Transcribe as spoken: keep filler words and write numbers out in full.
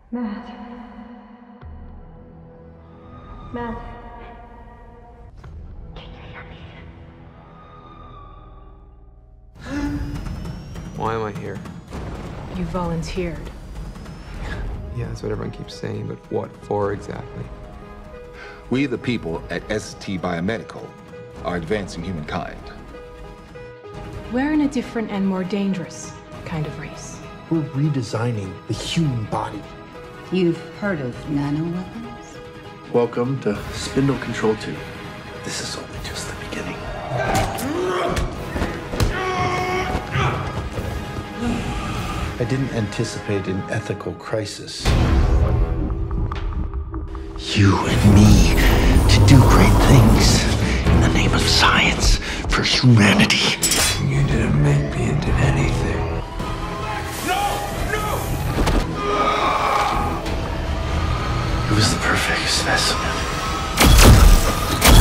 Matt. Matt. Can you hear me? Why am I here? You volunteered. Yeah, that's what everyone keeps saying, but what for exactly? We, the people at S T Biomedical, are advancing humankind. We're in a different and more dangerous kind of race. We're redesigning the human body. You've heard of nano-weapons? Welcome to Spindle Control two. This is only just the beginning. I didn't anticipate an ethical crisis. You and me to do great things in the name of science for humanity. You didn't make me into anything. No! No! It was the perfect specimen.